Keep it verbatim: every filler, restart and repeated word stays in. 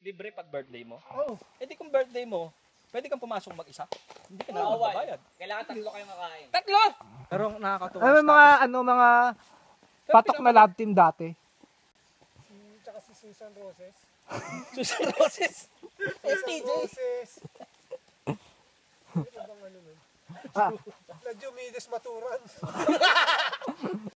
libre pag birthday mo. Oo. Eh di kung birthday mo, pwede kang pumasok mag-isa. Hindi ka na magbabayad. Kailangan tatlo kayong makain. Tatlo! Pero nakakatuwa. Ano mga, ano, mga patok na love team dati? Tsaka si Susan Roses. Susan Roses. S T J. Roses. Ano bang ano nun? Ah. Na Jumides Maturan.